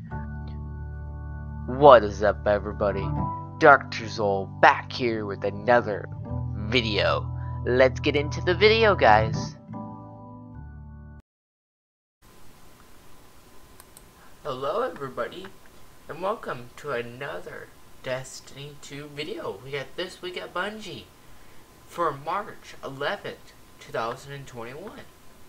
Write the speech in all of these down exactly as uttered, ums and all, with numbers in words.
What is up, everybody? Doctor Zol back here with another video. Let's get into the video, guys. Hello, everybody, and welcome to another Destiny two video. We got this week at Bungie for March eleventh, two thousand twenty-one.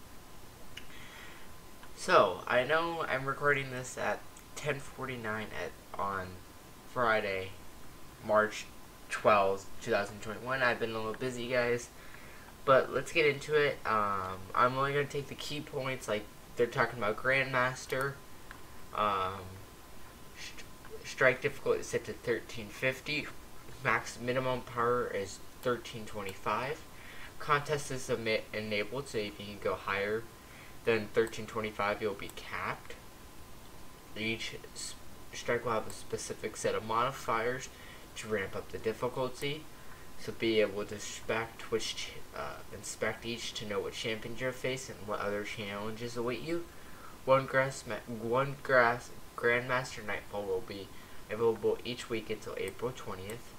So, I know I'm recording this at ten forty-nine at on Friday, March twelfth, two thousand twenty-one. I've been a little busy, guys, but let's get into it. Um, I'm only going to take the key points, like they're talking about Grandmaster. Um, st strike difficulty is set to thirteen fifty. Max minimum power is thirteen twenty-five. Contest is enabled, so if you can go higher than thirteen twenty-five, you'll be capped. Each strike will have a specific set of modifiers to ramp up the difficulty. So be able to inspect which uh, inspect each to know what champions you're facing and what other challenges await you. One grass one grass Grandmaster Nightfall will be available each week until April twentieth.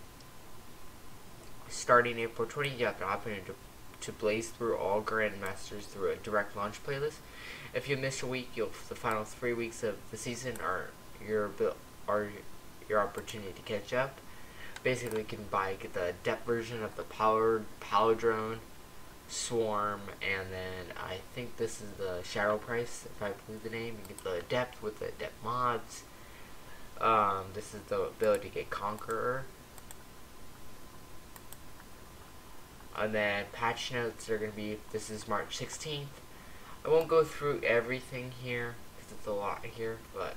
Starting April twentieth, you have the opportunity to to blaze through all Grandmasters through a direct launch playlist. If you miss a week, you'll the final three weeks of the season are your are your opportunity to catch up. Basically, you can buy get the depth version of the powered Paladrone, Swarm, and then I think this is the Shadow Price, if I believe the name. You get the depth with the depth mods. Um, this is the ability to get Conqueror. And then patch notes are going to be, this is March sixteenth. I won't go through everything here because it's a lot here, but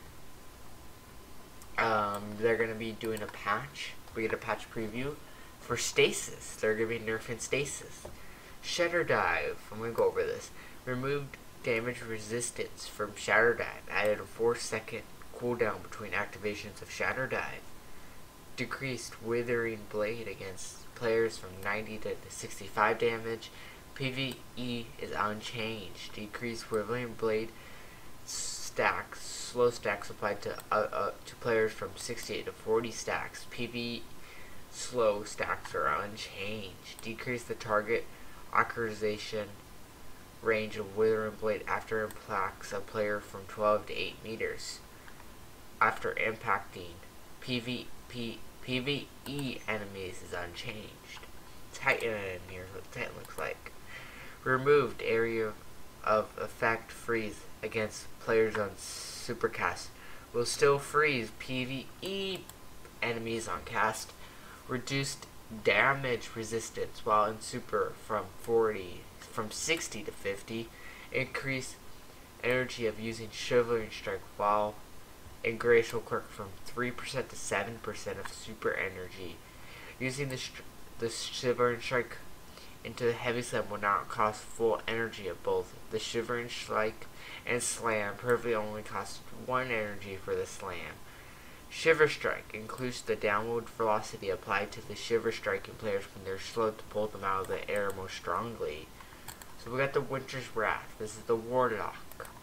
um, they're going to be doing a patch. We get a patch preview for Stasis. They're going to be nerfing Stasis. Shatter Dive, I'm going to go over this. Removed damage resistance from Shatter Dive. Added a four second cooldown between activations of Shatter Dive. Decreased Withering Blade against players from ninety to sixty-five damage. PvE is unchanged. Decreased Withering Blade stacks, slow stacks applied to uh, uh, to players from sixty-eight to forty stacks. PvE slow stacks are unchanged. Decrease the target accurization range of Withering Blade after impacts a player from twelve to eight meters. After impacting PvP PvE enemies is unchanged. Titan, here's what Titan looks like. Removed area of effect freeze against players on Supercast. Will still freeze PvE enemies on cast. Reduced damage resistance while in Super from forty from sixty to fifty. Increase energy of using Shivering Strike while in Glacial Quirk from three percent to seven percent of super energy. Using the, the Shivering Strike into the Heavy Slam will not cost full energy of both. The Shivering Strike and Slam perfectly only cost one energy for the Slam. Shiver Strike includes the downward velocity applied to the Shiver Strike in players when they're slow to pull them out of the air more strongly. So we got the Winter's Wrath. This is the Warlock.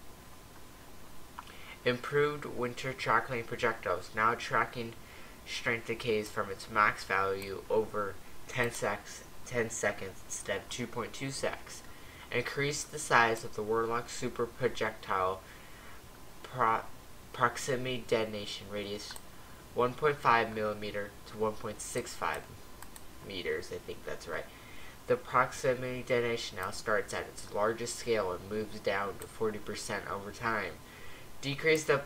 Improved winter tracking projectiles, now tracking strength decays from its max value over ten seconds instead of two point two seconds. Increase the size of the Warlock super projectile pro proximity detonation radius one point five millimeter to one point six five meters. I think that's right. The proximity detonation now starts at its largest scale and moves down to forty percent over time. Decrease the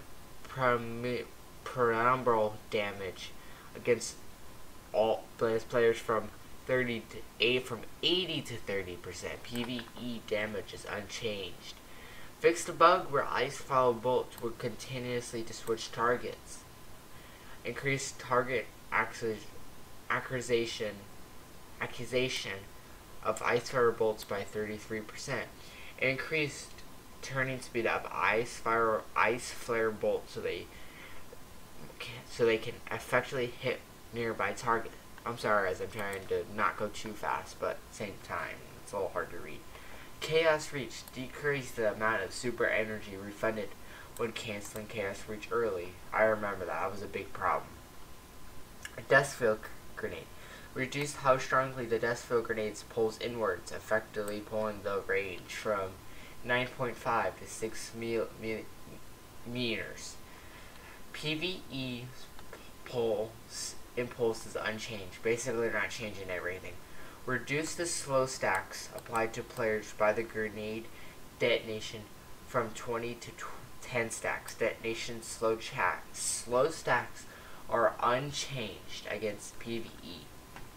penumbral damage against all players from thirty to eight from eighty to thirty percent. PvE damage is unchanged. Fix the bug where ice follow bolts will continuously to switch targets. Increase target accusation accusation of ice fire bolts by thirty-three percent. Increased turning speed of ice fire ice flare bolts so they can, so they can effectively hit nearby targets. I'm sorry as I'm trying to not go too fast, but at the same time it's a little hard to read. Chaos Reach decrease the amount of super energy refunded when canceling Chaos Reach early. I remember that. That was a big problem. A Deathfield Grenade. Reduce how strongly the Deathfield Grenades pulls inwards, effectively pulling the range from nine point five to six mil mil meters. PvE pulse impulse is unchanged. Basically, they're not changing everything. Reduce the slow stacks applied to players by the grenade detonation from twenty to ten stacks. Detonation slow chat slow stacks are unchanged against PvE.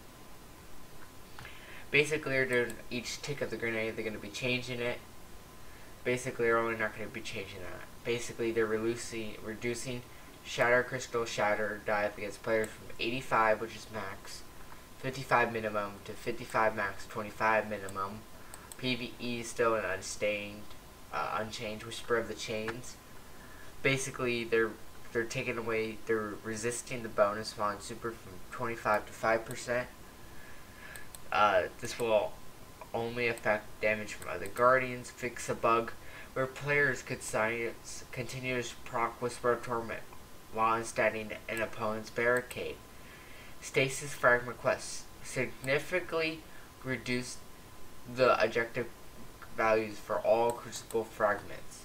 Basically, they're doing each tick of the grenade, they're going to be changing it. Basically, they're only not going to be changing that. Basically, they're reducing, reducing Shatter Crystal Shatter Dive against players from eighty-five, which is max, fifty-five minimum, to fifty-five max, twenty-five minimum. PvE is still an unstained, uh, unchanged Whisper of the Chains. Basically, they're they're taking away, they're resisting the bonus on super from twenty-five to five percent. Uh, this will only affect damage from other guardians. Fix a bug where players could silence continuous proc Whisper of Torment while standing an opponent's barricade. Stasis Fragment Quest. Significantly reduce the objective values for all Crucible fragments.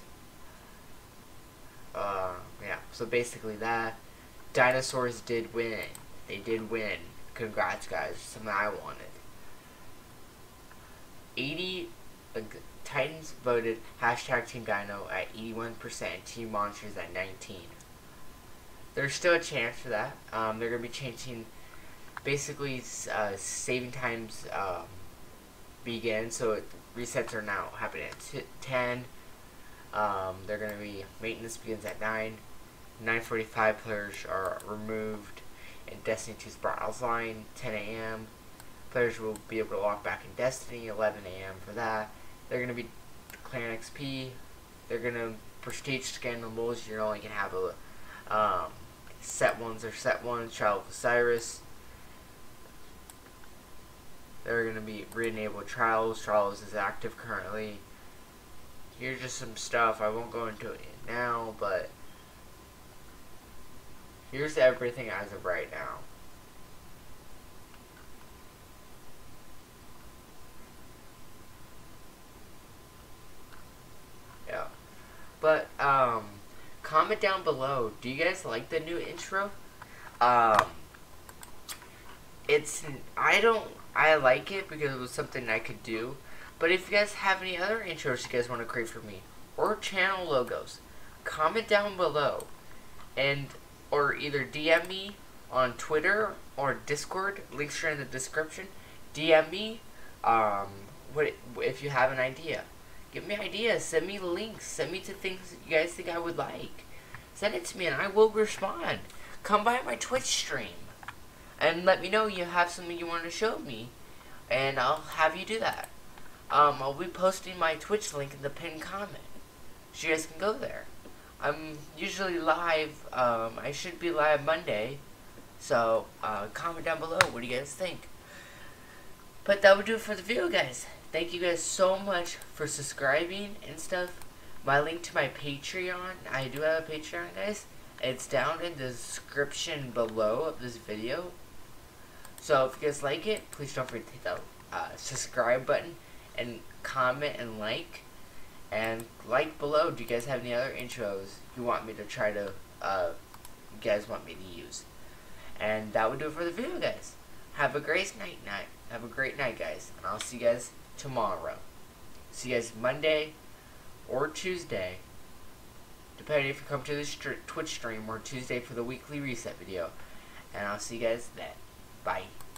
Uh, yeah, so basically that. Dinosaurs did win. They did win. Congrats, guys. Something I wanted. eighty uh, Titans voted hashtag Team Dino at eighty-one percent, Team Monsters at nineteen. There's still a chance for that. Um, they're going to be changing, basically, uh, saving times um, begin, so it, resets are now happening at ten. Um, they're going to be, maintenance begins at nine. nine forty-five players are removed in Destiny two's Browse line, ten A M Players will be able to walk back in Destiny, eleven A M for that. They're going to be declaring X P. They're going to prestige scannables. You're only going to have a um, set ones or set ones. Trial of Osiris. They're going to be re-enabled trials. Trials is active currently. Here's just some stuff. I won't go into it now, but here's everything as of right now. Yeah. But, um, comment down below. Do you guys like the new intro? Um, it's, I don't, I like it because it was something I could do. But if you guys have any other intros you guys want to create for me, or channel logos, comment down below. And, or either D M me on Twitter or Discord, links are in the description. D M me, um, what if you have an idea. Give me ideas, send me links, send me to things that you guys think I would like. Send it to me and I will respond. Come by my Twitch stream and let me know you have something you want to show me, and I'll have you do that. Um, I'll be posting my Twitch link in the pinned comment, so you guys can go there. I'm usually live, um, I should be live Monday, so, uh, comment down below, what do you guys think? But that would do it for the video, guys. Thank you guys so much for subscribing and stuff. My link to my Patreon, I do have a Patreon, guys. It's down in the description below of this video. So if you guys like it, please don't forget to hit the uh, subscribe button and comment and like. And like below, do you guys have any other intros you want me to try to, uh, you guys want me to use? And that would do it for the video, guys. Have a great night, night. Have a great night, guys. And I'll see you guys tomorrow. See you guys Monday or Tuesday, depending if you come to this Twitch stream, or Tuesday for the weekly reset video. And I'll see you guys then. Bye.